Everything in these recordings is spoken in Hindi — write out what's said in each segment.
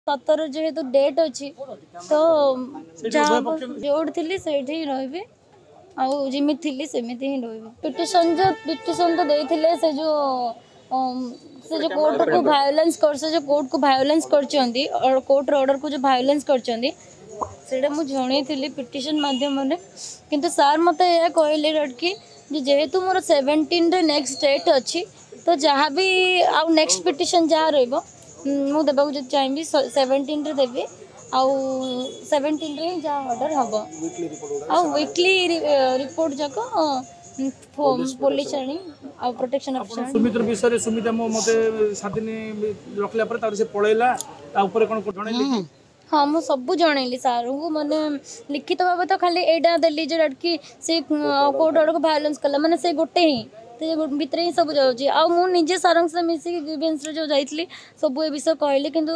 17 जेहेतु डेट अच्छी तो जोड़ थी से रही आमी थी सेमती ही रही पिटिशन तो देते से जो कोर्ट को वायोलेंस कर से जो कोर्ट को वायोलेंस कर कोर्ट ऑर्डर को जो वायोलेंस कर मुझे थी पिटिशन माध्यम किंतु सार मत यह कहले कि जेहेतु मोर 17 नेक्स्ट डेट अच्छी तो जहाँ भी आउ नेक्स्ट पिटिशन जहाँ रु देवाक चाहिए 17 रे देवी आउ 17 रे जहाँ ऑर्डर हम आ वीकली रिपोर्ट जाक पुलिस आ प्रोटेक्शन ऑफिसर सुमित्र विषय सुमिता मते 7 दिन रखला पर तार से पळेला ता ऊपर कोन जणैली हाँ मुझे सब जनइली सार को मैंने लिखित भाव तो खाली एटा देली जो कि से कोर्ट ऑर्डर को वायोलेंस कला माने से गोटे ही भितर ही सब जाऊँगी आ मुझे सार मिसिक ग्रीवेंस जो जाइली सब ए विषय कहली किंतु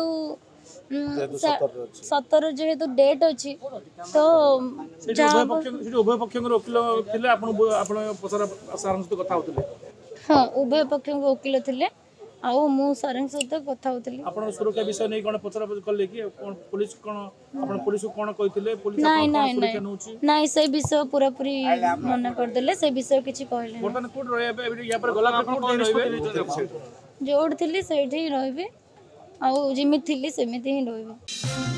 17 जेहेतु डेट अच्छी तो उभय पक्ष वकिल थे हाँ उभय पक्ष वकिल थे आउ मु सार सहित कथा होतली आपण सुरक्षा विषय नै कोन पचरा करले कि पुलिस कोन आपण पुलिस को कोन कहिथिले पुलिस नाही नाही नाही नाही से विषय पूरा पूरी मना कर देले से विषय किछि कहले वर्तमान कोड रहबे या पर गला कोड रहबे जोड़ थिली सेठी रहबे आउ जिमि थिली सेमिति ही रहबे।